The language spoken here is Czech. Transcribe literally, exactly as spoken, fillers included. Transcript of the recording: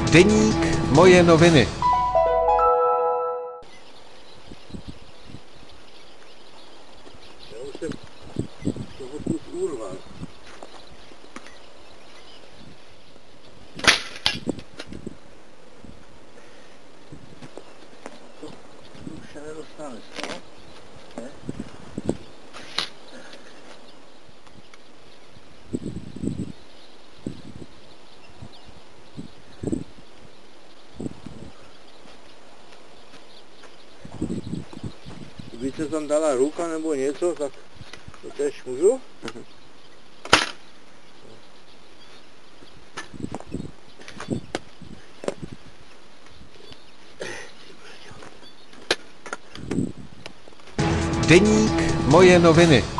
Deník Moje noviny. Já už jsem to odkud urval. To už se nedostane z toho, ne? Kdyby se tam dala ruka nebo něco, tak to tež můžu? Deník Moje noviny.